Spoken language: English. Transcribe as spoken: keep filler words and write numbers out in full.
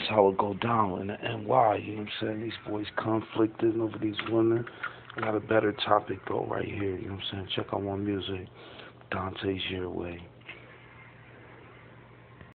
how it go down in the N Y, you know what I'm saying? These boys conflicting over these women. I got a better topic though right here, you know what I'm saying? Check out my music, Dante's Your Way.